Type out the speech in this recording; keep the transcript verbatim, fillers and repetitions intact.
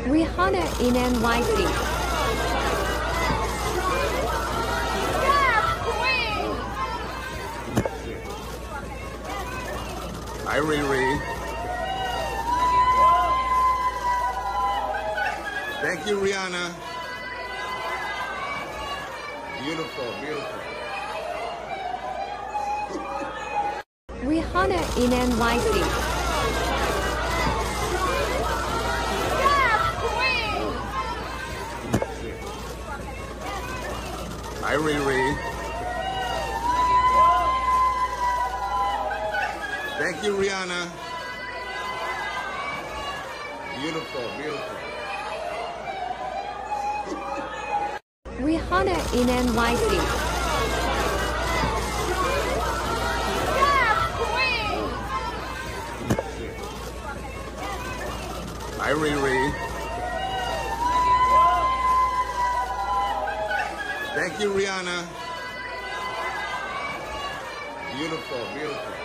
Rihanna in N Y C. Hi, Riri. Thank you, Rihanna. Beautiful, beautiful. Rihanna in N Y C. Hi, Riri. Thank you, Rihanna. Beautiful, beautiful. Rihanna in N Y C. Hi, Riri. Thank you, Rihanna. Beautiful, beautiful.